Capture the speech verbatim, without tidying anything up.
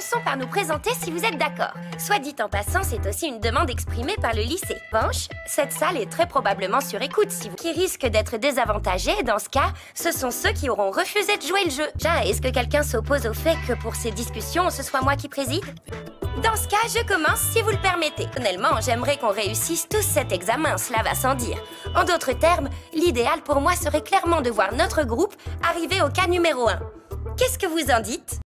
commençons par nous présenter si vous êtes d'accord. Soit dit en passant, c'est aussi une demande exprimée par le lycée. Revanche, cette salle est très probablement sur écoute si vous... qui risque d'être désavantagé. Dans ce cas, ce sont ceux qui auront refusé de jouer le jeu. Ja, est-ce que quelqu'un s'oppose au fait que pour ces discussions, ce soit moi qui préside? Dans ce cas, je commence si vous le permettez. Honnêtement, j'aimerais qu'on réussisse tous cet examen, cela va sans dire. En d'autres termes, l'idéal pour moi serait clairement de voir notre groupe arriver au cas numéro un. Qu'est-ce que vous en dites?